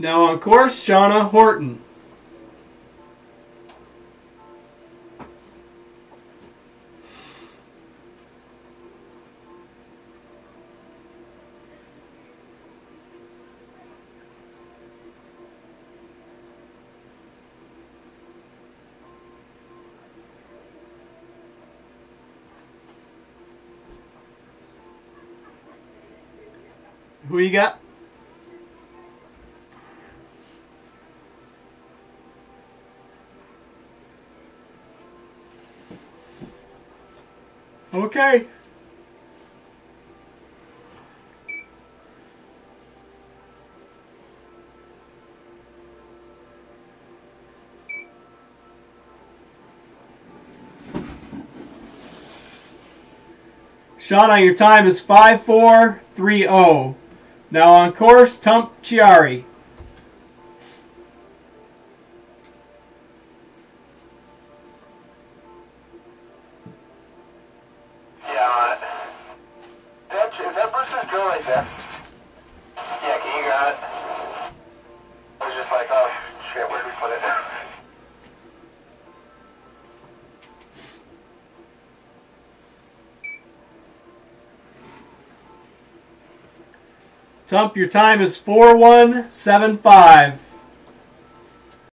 Now on course, Shauna Horton. Who you got? Okay. Shauna, your time is 5:4:30. Now on course, Tump Chiari. Yeah. Is that Bruce's drill right there? Yeah, can you grab it? I was just like, oh shit, where did we put it? Tump, your time is 41:75.